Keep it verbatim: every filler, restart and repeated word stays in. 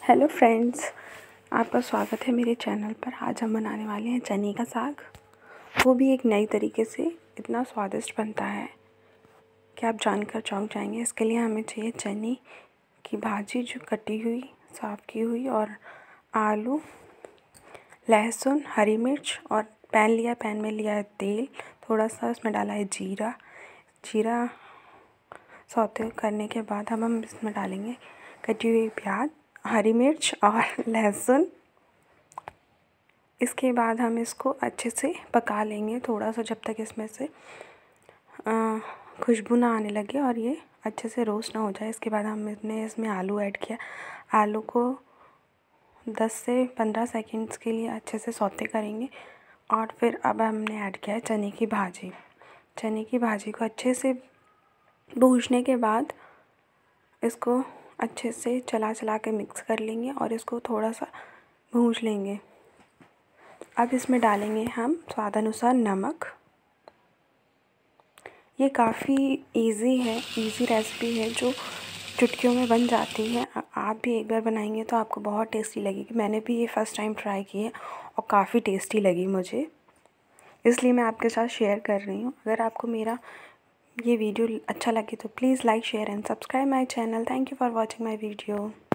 Hello friends, आपका स्वागत है मेरे चैनल पर। आज हम बनाने वाले हैं चने का साग, वो भी एक नई तरीके से। इतना स्वादिष्ट बनता है कि आप जानकर चौंक जाएंगे। इसके लिए हमें चाहिए चने की भाजी जो कटी हुई, साफ़ की हुई, और आलू, लहसुन, हरी मिर्च, और पैन लिया। पैन में लिया है तेल, थोड़ा सा उसमें डाला है जीरा। जीरा सौते करने के बाद हम हम इसमें डालेंगे कटी हुई प्याज, हरी मिर्च और लहसुन। इसके बाद हम इसको अच्छे से पका लेंगे थोड़ा सा, जब तक इसमें से खुशबू ना आने लगे और ये अच्छे से रोस्ट ना हो जाए। इसके बाद हमने इसमें आलू ऐड किया। आलू को दस से पंद्रह सेकंड्स के लिए अच्छे से सौते करेंगे। और फिर अब हमने ऐड किया है चने की भाजी। चने की भाजी को अच्छे से भूनने के बाद इसको अच्छे से चला चला के मिक्स कर लेंगे और इसको थोड़ा सा भून लेंगे। अब इसमें डालेंगे हम स्वाद अनुसार नमक। ये काफ़ी इजी है, इजी रेसिपी है जो चुटकियों में बन जाती है। आप भी एक बार बनाएंगे तो आपको बहुत टेस्टी लगेगी। मैंने भी ये फ़र्स्ट टाइम ट्राई की है और काफ़ी टेस्टी लगी मुझे, इसलिए मैं आपके साथ शेयर कर रही हूँ। अगर आपको मेरा ये वीडियो अच्छा लगे तो please like, share and subscribe my channel. Thank you for watching my video.